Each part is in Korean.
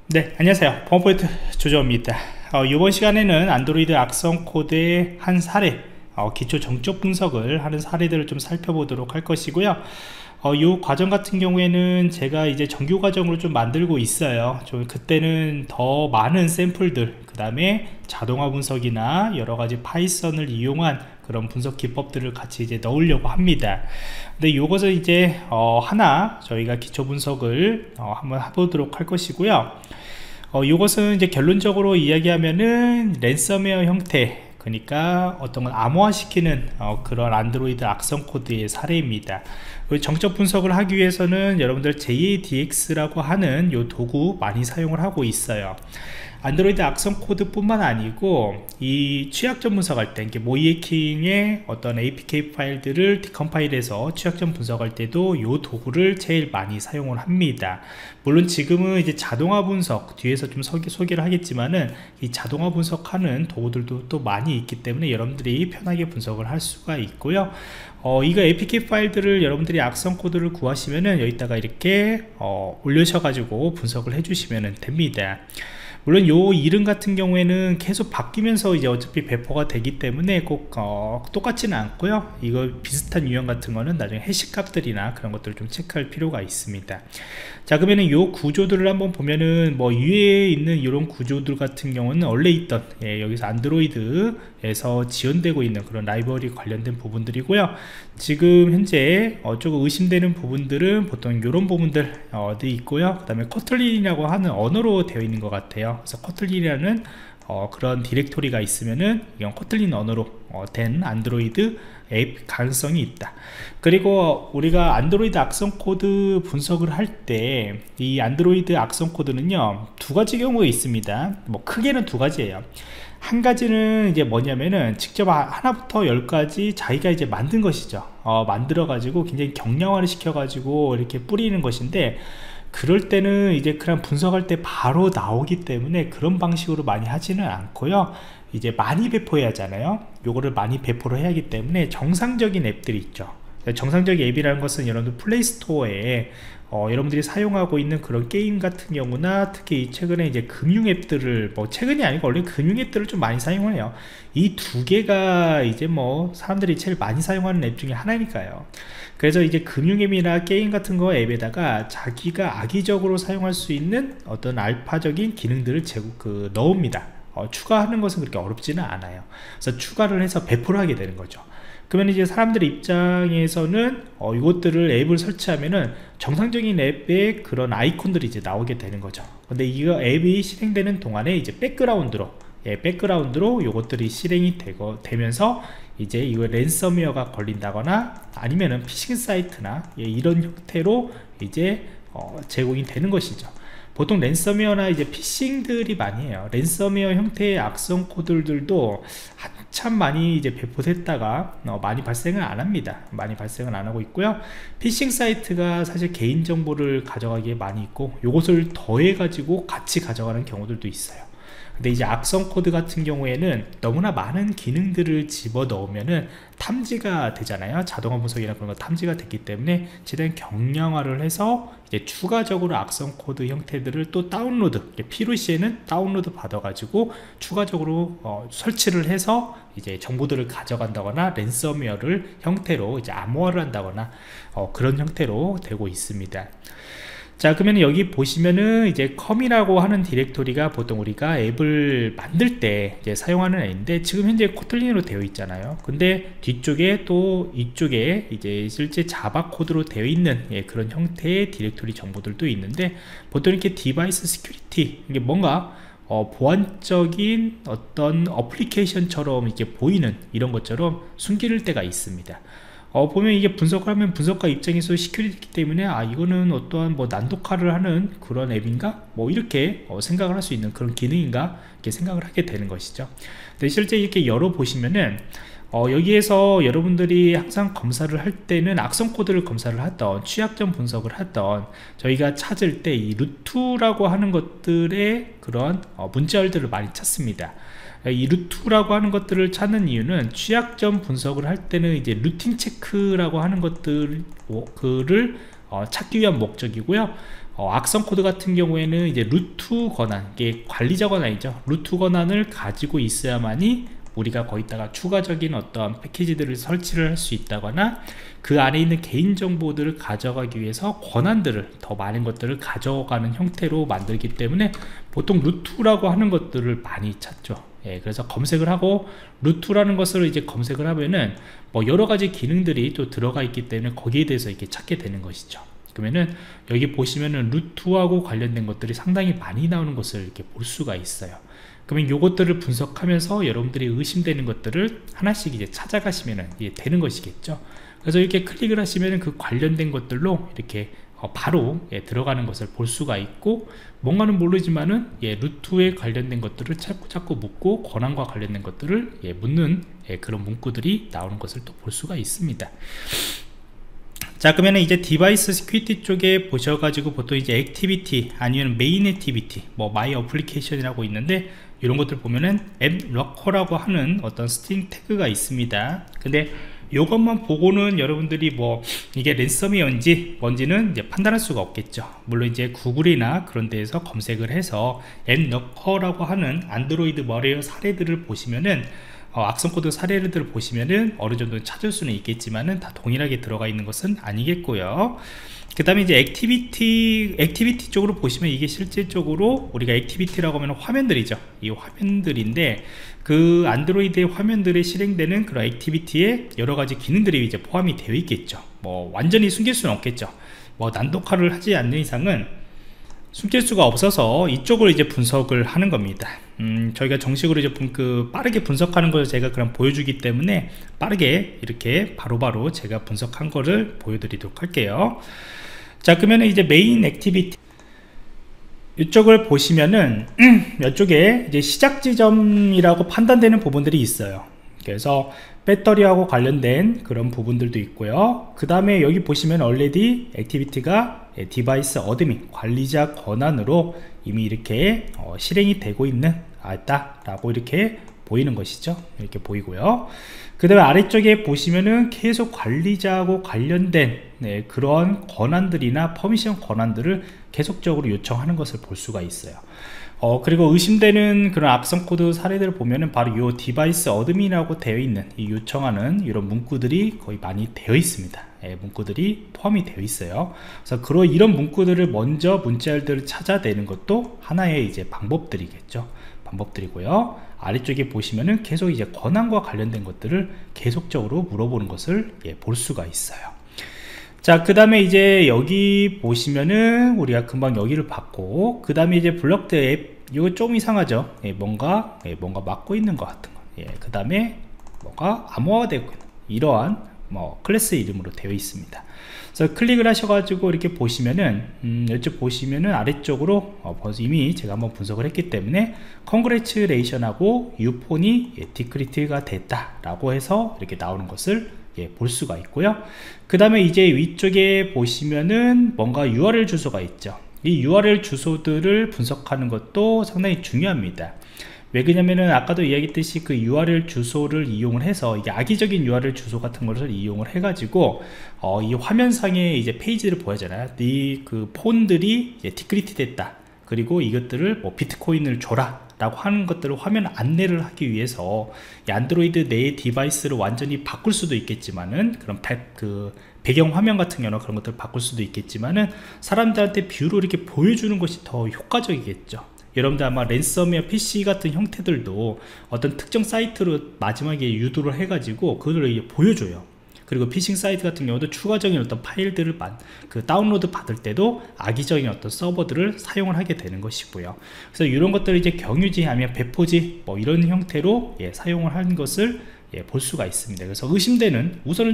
네, 안녕하세요. 범포인트 조조입니다. 이번 시간에는 안드로이드 악성 코드의 한 사례, 기초 정적 분석을 하는 사례들을 좀 살펴보도록 할 것이고요. 이 과정 같은 경우에는 제가 이제 정규 과정으로 좀 만들고 있어요. 그때는 더 많은 샘플들, 그 다음에 자동화 분석이나 여러가지 파이썬을 이용한 그런 분석 기법들을 같이 이제 넣으려고 합니다. 근데 이것을 이제 하나 저희가 기초 분석을 한번 해보도록 할 것이고요. 이것은 이제 결론적으로 이야기하면은 랜섬웨어 형태, 그러니까 어떤 걸 암호화시키는 그런 안드로이드 악성 코드의 사례입니다. 정적 분석을 하기 위해서는 여러분들 JADX라고 하는 이 도구 많이 사용을 하고 있어요. 안드로이드 악성 코드 뿐만 아니고 이 취약점 분석할 때, 모이에킹의 어떤 APK 파일들을 디컴파일해서 취약점 분석할 때도 이 도구를 제일 많이 사용을 합니다. 물론 지금은 이제 자동화 분석 뒤에서 좀 소개를 하겠지만은 이 자동화 분석하는 도구들도 또 많이 있기 때문에 여러분들이 편하게 분석을 할 수가 있고요. 이거 APK 파일들을 여러분들이 악성 코드를 구하시면은 여기다가 이렇게 올려셔가지고 분석을 해주시면 됩니다. 물론 요 이름 같은 경우에는 계속 바뀌면서 이제 어차피 배포가 되기 때문에 꼭 똑같지는 않고요. 이거 비슷한 유형 같은 거는 나중에 해시 값들이나 그런 것들을 좀 체크할 필요가 있습니다. 자, 그러면은 요 구조들을 한번 보면은 위에 있는 이런 구조들 같은 경우는 원래 있던 여기서 안드로이드에서 지원되고 있는 그런 라이브러리 관련된 부분들이고요. 지금 현재 조금 의심되는 부분들은 보통 이런 부분들 있고요. 그 다음에 코틀린이라고 하는 언어로 되어 있는 것 같아요. 그래서 코틀린이라는 그런 디렉토리가 있으면은 이건 코틀린 언어로 된 안드로이드 앱 가능성이 있다. 그리고 우리가 안드로이드 악성 코드 분석을 할 때 이 안드로이드 악성 코드는요 두 가지 경우가 있습니다. 크게는 두 가지예요. 한 가지는 이제 뭐냐면은 직접 하나부터 10까지 자기가 이제 만든 것이죠. 만들어 가지고 굉장히 경량화를 시켜 가지고 이렇게 뿌리는 것인데, 그럴 때는 이제 그냥 분석할 때 바로 나오기 때문에 그런 방식으로 많이 하지는 않고요. 이제 많이 배포해야 하잖아요. 요거를 많이 배포를 해야 하기 때문에 정상적인 앱들이 있죠. 정상적인 앱이라는 것은 여러분들 플레이스토어에 여러분들이 사용하고 있는 그런 게임 같은 경우나 특히 최근에 이제 금융 앱들을 최근이 아니고 원래 금융 앱들을 좀 많이 사용을 해요. 이 두 개가 이제 사람들이 제일 많이 사용하는 앱 중에 하나니까요. 그래서 이제 금융 앱이나 게임 같은 거 앱에다가 자기가 악의적으로 사용할 수 있는 어떤 알파적인 기능들을 넣습니다. 추가하는 것은 그렇게 어렵지는 않아요. 그래서 추가를 해서 배포를 하게 되는 거죠. 그러면 이제 사람들 입장에서는 이것들을 앱을 설치하면은 정상적인 앱의 그런 아이콘들이 이제 나오게 되는 거죠. 근데 이거 앱이 실행되는 동안에 이제 백그라운드로 요것들이 실행이 되면서 이제 이거 랜섬웨어가 걸린다거나 아니면은 피싱 사이트나 이런 형태로 이제 제공이 되는 것이죠. 보통 랜섬웨어나 이제 피싱들이 많이 해요. 랜섬웨어 형태의 악성 코드들도 한참 많이 이제 배포됐다가 많이 발생을 안 합니다. 많이 발생을 안 하고 있고요. 피싱 사이트가 사실 개인정보를 가져가기에 많이 있고 요것을 더해 가지고 같이 가져가는 경우들도 있어요. 근데 이제 악성 코드 같은 경우에는 너무나 많은 기능들을 집어 넣으면은 탐지가 되잖아요. 자동화 분석이나 그런 거 탐지가 됐기 때문에 최대한 경량화를 해서 이제 추가적으로 악성 코드 형태들을 또 다운로드, 필요시에는 다운로드 받아가지고 추가적으로 설치를 해서 이제 정보들을 가져간다거나 랜섬웨어를 형태로 이제 암호화를 한다거나 그런 형태로 되고 있습니다. 자, 그러면 여기 보시면은 이제 컴이라고 하는 디렉토리가 보통 우리가 앱을 만들 때 이제 사용하는 앱인데, 지금 현재 코틀린으로 되어 있잖아요. 근데 뒤쪽에 또 이쪽에 이제 실제 자바 코드로 되어 있는 그런 형태의 디렉토리 정보들도 있는데, 보통 이렇게 디바이스 시큐리티, 이게 뭔가 보안적인 어떤 어플리케이션처럼 이렇게 보이는 이런 것처럼 숨길 때가 있습니다. 보면 이게 분석을 하면 분석가 입장에서 시큐리티이기 때문에 이거는 어떠한 난독화를 하는 그런 앱인가? 이렇게 생각을 할 수 있는 그런 기능인가? 이렇게 생각을 하게 되는 것이죠. 근데 실제 이렇게 열어보시면은 여기에서 여러분들이 항상 검사를 할 때는 악성 코드를 검사를 하던 취약점 분석을 하던 저희가 찾을 때 이 루트라고 하는 것들의 그런 문자열들을 많이 찾습니다. 이 루트라고 하는 것들을 찾는 이유는 취약점 분석을 할 때는 이제 루틴 체크라고 하는 것들을 찾기 위한 목적이고요. 악성 코드 같은 경우에는 이제 루트 권한, 이게 관리자 권한이죠. 루트 권한을 가지고 있어야만이 우리가 거기다가 추가적인 어떤 패키지들을 설치를 할 수 있다거나 그 안에 있는 개인정보들을 가져가기 위해서 권한들을 더 많은 것들을 가져가는 형태로 만들기 때문에 보통 루트라고 하는 것들을 많이 찾죠. 그래서 검색을 하고 루트라는 것을 이제 검색을 하면은 뭐 여러가지 기능들이 또 들어가 있기 때문에 거기에 대해서 이렇게 찾게 되는 것이죠. 그러면은 여기 보시면은 루트하고 관련된 것들이 상당히 많이 나오는 것을 이렇게 볼 수가 있어요. 그러면 요것들을 분석하면서 여러분들이 의심되는 것들을 하나씩 이제 찾아가시면 이게 되는 것이겠죠. 그래서 이렇게 클릭을 하시면 그 관련된 것들로 이렇게 바로 들어가는 것을 볼 수가 있고, 뭔가는 모르지만은 루트에 관련된 것들을 자꾸 묻고 권한과 관련된 것들을 묻는 그런 문구들이 나오는 것을 또 볼 수가 있습니다. 자, 그러면 이제 디바이스 시큐리티 쪽에 보셔가지고 보통 이제 액티비티 아니면 메인 액티비티, 뭐 마이 어플리케이션이라고 있는데, 이런 것들 보면은 앱 러커라고 하는 어떤 스트링 태그가 있습니다. 근데 이것만 보고는 여러분들이 뭐 이게 랜섬웨어인지 뭔지는 이제 판단할 수가 없겠죠. 물론 이제 구글이나 그런 데에서 검색을 해서 앱 러커라고 하는 안드로이드 머레어 사례들을 보시면은 악성 코드 사례들을 보시면은 어느 정도 찾을 수는 있겠지만은 다 동일하게 들어가 있는 것은 아니겠고요. 그 다음에 이제 액티비티 쪽으로 보시면 이게 실질적으로 우리가 액티비티라고 하면 화면들이죠. 이 화면들인데 그 안드로이드의 화면들에 실행되는 그런 액티비티에 여러가지 기능들이 이제 포함이 되어 있겠죠. 뭐 완전히 숨길 수는 없겠죠. 뭐 난독화를 하지 않는 이상은 숨길 수가 없어서 이쪽을 이제 분석을 하는 겁니다. 저희가 정식으로 이제 빠르게 분석하는 것을 제가 그럼 보여주기 때문에 빠르게 이렇게 바로바로 제가 분석한 거를 보여드리도록 할게요. 자, 그러면 이제 메인 액티비티 이쪽을 보시면은 이쪽에 이제 시작 지점이라고 판단되는 부분들이 있어요. 그래서 배터리하고 관련된 그런 부분들도 있고요. 그 다음에 여기 보시면 already 액티비티가 디바이스 어드민 관리자 권한으로 이미 이렇게 실행이 되고 있는 라고 이렇게 보이는 것이죠. 이렇게 보이고요. 그 다음에 아래쪽에 보시면은 계속 관리자하고 관련된 그런 권한들이나 퍼미션 권한들을 계속적으로 요청하는 것을 볼 수가 있어요. 그리고 의심되는 그런 악성 코드 사례들을 보면은 바로 이 디바이스 어드민이라고 되어 있는 이 요청하는 이런 문구들이 거의 많이 되어 있습니다. 문구들이 포함이 되어 있어요. 그래서 이런 문구들을 먼저 문자열들을 찾아내는 것도 하나의 이제 방법들이겠죠. 방법들이고요. 아래쪽에 보시면은 계속 이제 권한과 관련된 것들을 계속적으로 물어보는 것을 볼 수가 있어요. 자, 그 다음에 이제 여기 보시면은 우리가 금방 여기를 봤고, 그 다음에 이제 블럭드 앱, 이거 좀 이상하죠. 뭔가 막고 있는 것 같은 거. 그 다음에 뭔가 암호화되고 있는 이러한 클래스 이름으로 되어 있습니다. 그래서 클릭을 하셔가지고 이렇게 보시면은 이쪽 보시면은 아래쪽으로 벌써 이미 제가 한번 분석을 했기 때문에 컨그레츄레이션하고 유폰이 디크리트가 됐다라고 해서 이렇게 나오는 것을 볼 수가 있고요. 그 다음에 이제 위쪽에 보시면은 뭔가 URL 주소가 있죠. 이 URL 주소들을 분석하는 것도 상당히 중요합니다. 왜 그러냐면은 아까도 이야기했듯이 그 URL 주소를 이용을 해서 이게 악의적인 URL 주소 같은 것을 이용을 해가지고 이 화면상에 이제 페이지를 보여잖아요. 이 그 폰들이 이제 디크리트 됐다. 그리고 이것들을 뭐 비트코인을 줘라 라고 하는 것들을 화면 안내를 하기 위해서 이 안드로이드 내 디바이스를 완전히 바꿀 수도 있겠지만은 그런 배경 화면 같은 경우는 그런 것들을 바꿀 수도 있겠지만은 사람들한테 뷰로 이렇게 보여주는 것이 더 효과적이겠죠. 여러분들 아마 랜섬웨어 PC 같은 형태들도 어떤 특정 사이트로 마지막에 유도를 해가지고 그거를 보여줘요. 그리고 피싱 사이트 같은 경우도 추가적인 어떤 파일들을 다운로드 받을 때도 악의적인 어떤 서버들을 사용을 하게 되는 것이고요. 그래서 이런 것들을 이제 경유지 아니면 배포지 이런 형태로 사용을 하는 것을 볼 수가 있습니다. 그래서 의심되는 우선은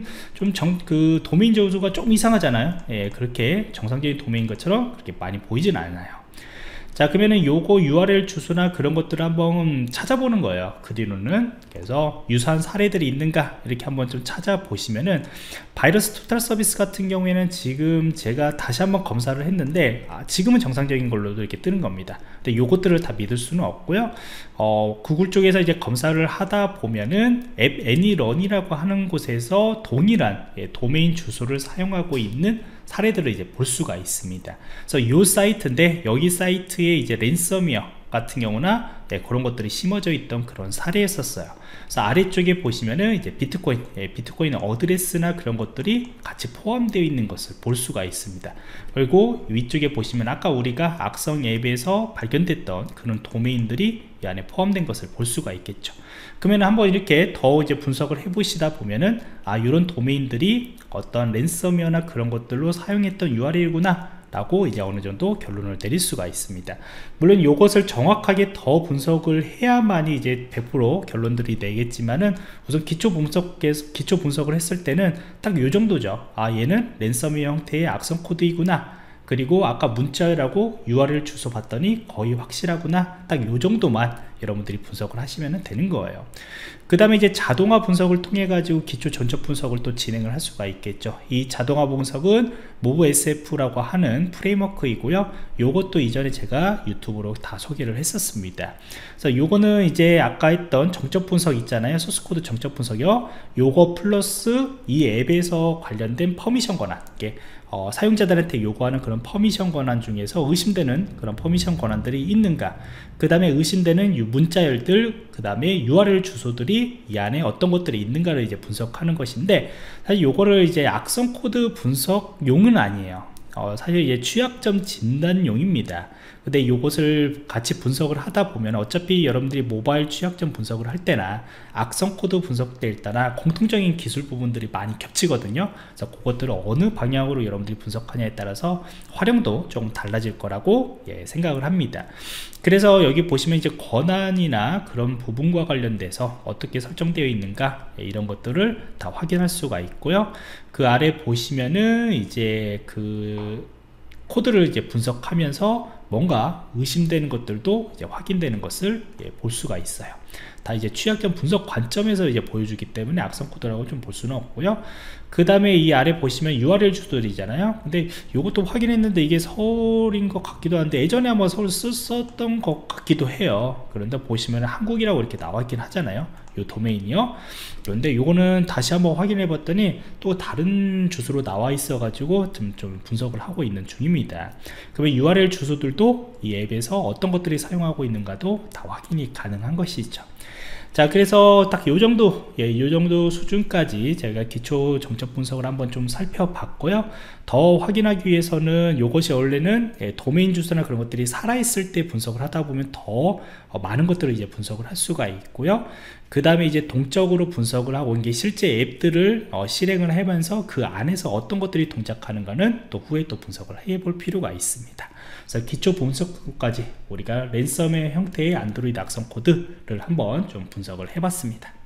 그 도메인 주소가 조금 이상하잖아요. 그렇게 정상적인 도메인 것처럼 그렇게 많이 보이진 않아요. 자, 그러면은 요거 URL 주소나 그런 것들을 한번 찾아보는 거예요. 그 뒤로는 그래서 유사한 사례들이 있는가 이렇게 한번 좀 찾아보시면은 바이러스 토탈 서비스 같은 경우에는 지금 제가 다시 한번 검사를 했는데 지금은 정상적인 걸로도 이렇게 뜨는 겁니다. 근데 요것들을 다 믿을 수는 없고요. 구글 쪽에서 이제 검사를 하다 보면은 앱 애니런이라고 하는 곳에서 동일한 도메인 주소를 사용하고 있는 사례들을 이제 볼 수가 있습니다. 그래서 이 사이트인데, 여기 사이트에 이제 랜섬웨어 같은 경우나 그런 것들이 심어져 있던 그런 사례였었어요. 그래서 아래쪽에 보시면은 이제 비트코인, 비트코인 어드레스나 그런 것들이 같이 포함되어 있는 것을 볼 수가 있습니다. 그리고 위쪽에 보시면 아까 우리가 악성 앱에서 발견됐던 그런 도메인들이 이 안에 포함된 것을 볼 수가 있겠죠. 그러면 한번 이렇게 더 이제 분석을 해 보시다 보면은, 이런 도메인들이 어떤 랜섬웨어나 그런 것들로 사용했던 URL이구나 라고 이제 어느 정도 결론을 내릴 수가 있습니다. 물론 이것을 정확하게 더 분석을 해야만이 이제 100% 결론들이 내겠지만은, 우선 기초 분석을 했을 때는 딱 요 정도죠. 얘는 랜섬웨어 형태의 악성 코드이구나, 그리고 아까 문자라고 URL 주소 봤더니 거의 확실하구나, 딱 요 정도만 여러분들이 분석을 하시면 되는 거예요. 그 다음에 이제 자동화 분석을 통해 가지고 기초 전적 분석을 또 진행을 할 수가 있겠죠. 이 자동화 분석은 MoveSF라고 하는 프레임워크이고요. 요것도 이전에 제가 유튜브로 다 소개를 했었습니다. 그래서 요거는 이제 아까 했던 정적 분석 있잖아요. 소스코드 정적 분석이요. 요거 플러스 이 앱에서 관련된 퍼미션 권한, 사용자들한테 요구하는 그런 퍼미션 권한 중에서 의심되는 그런 퍼미션 권한들이 있는가, 그 다음에 의심되는 문자열들, 그 다음에 URL 주소들이 이 안에 어떤 것들이 있는가를 이제 분석하는 것인데, 사실 요거를 이제 악성 코드 분석용은 아니에요. 사실 이제 취약점 진단용입니다. 근데 요것을 같이 분석을 하다 보면 어차피 여러분들이 모바일 취약점 분석을 할 때나 악성 코드 분석될 때나 공통적인 기술 부분들이 많이 겹치거든요. 그래서 그것들을 어느 방향으로 여러분들이 분석하냐에 따라서 활용도 조금 달라질 거라고 생각을 합니다. 그래서 여기 보시면 이제 권한이나 그런 부분과 관련돼서 어떻게 설정되어 있는가, 이런 것들을 다 확인할 수가 있고요. 그 아래 보시면은 이제 그 코드를 이제 분석하면서 뭔가 의심되는 것들도 이제 확인되는 것을 볼 수가 있어요. 다 이제 취약점 분석 관점에서 이제 보여주기 때문에 악성 코드라고 좀 볼 수는 없고요. 그 다음에 이 아래 보시면 URL 주소들이잖아요. 근데 이것도 확인했는데 이게 서울인 것 같기도 한데, 예전에 한번 서울 썼던 것 같기도 해요. 그런데 보시면 한국이라고 이렇게 나와 있긴 하잖아요, 요 도메인이요. 그런데 요거는 다시 한번 확인해 봤더니 또 다른 주소로 나와 있어 가지고 좀 분석을 하고 있는 중입니다. 그러면 URL 주소들도 이 앱에서 어떤 것들이 사용하고 있는가도 다 확인이 가능한 것이죠. 자, 그래서 딱 요 정도, 요 정도 수준까지 제가 기초 정적 분석을 한번 좀 살펴봤고요. 더 확인하기 위해서는 요것이 원래는 도메인 주소나 그런 것들이 살아있을 때 분석을 하다 보면 더 많은 것들을 이제 분석을 할 수가 있고요. 그 다음에 이제 동적으로 분석을 하고, 이게 실제 앱들을 실행을 하면서 그 안에서 어떤 것들이 동작하는가는 또 후에 또 분석을 해볼 필요가 있습니다. 그래서 기초 분석까지 우리가 랜섬웨어 형태의 안드로이드 악성 코드를 한번 좀 분석을 해봤습니다.